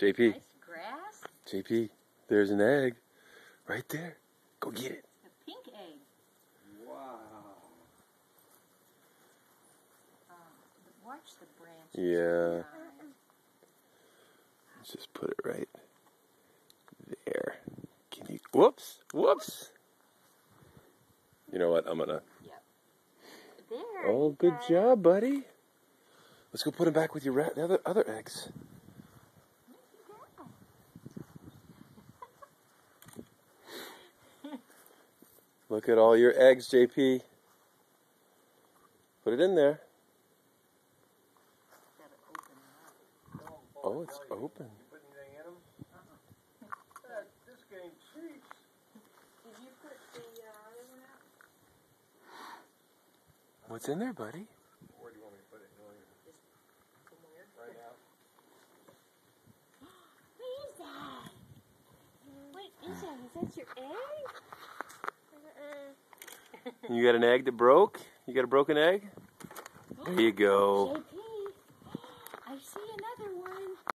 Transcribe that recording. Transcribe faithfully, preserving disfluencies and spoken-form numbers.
J P. Nice grass. J P, there's an egg. Right there. Go get it. A pink egg. Wow. Um, watch the branches. Yeah. Let's just put it right there. Can you? Whoops. Whoops. You know what? I'm gonna. Yep. There. Oh, you good got it. job, buddy. Let's go put them back with your rat, the other other eggs. Look at all your eggs, J P. Put it in there. Gotta open it up. Oh, it's open. You put anything in them? Uh-uh. That, this game cheats. Did you put the uh, other one out? What's in there, buddy? Where do you want me to put it? You want me to- Just somewhere. Right now? What is that? What is that? Is that your egg? You got an egg that broke? You got a broken egg? There you go. J